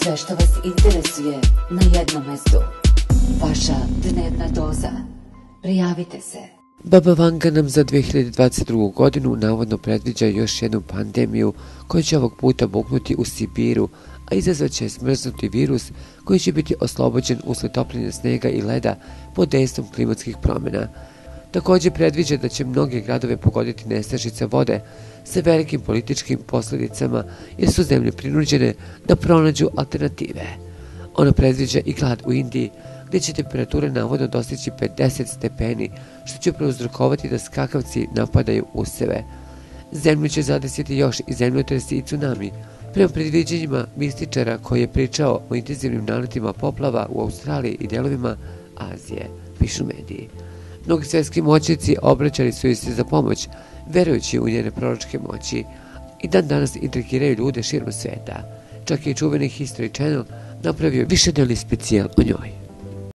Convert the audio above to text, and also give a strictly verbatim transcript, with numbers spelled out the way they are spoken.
Sve što vas interesuje na jednom mestu. Vaša dnevna doza. Prijavite se. Baba Vanga nam za dve hiljade dvadeset drugu. godinu navodno predviđa još jednu pandemiju koja će ovog puta buknuti u Sibiru, a izazvaće smrznuti virus koji će biti oslobođen usled topljenja snega i leda pod dejstvom klimatskih promjena. Također predviđa da će mnoge gradove pogoditi nestašica vode sa velikim političkim posljedicama jer su zemlje prinuđene da pronađu alternative. Ona predviđa i glad u Indiji gdje će temperature navodno dostići pedeset stepeni, što će prouzrokovati da skakavci napadaju useve. Zemlju će zadesiti još i zemljotresi i tsunami, prema predviđanjima mističara koji je pričao o intenzivnim naletima poplava u Australiji i delovima Azije, pišu mediji. Mnogi svjetski moćnici obraćali su joj se za pomoć, verujući u njene proročke moći, i dan danas intrigiraju ljude širom sveta. Čak i čuveni History Channel napravio višedelni specijal o njoj.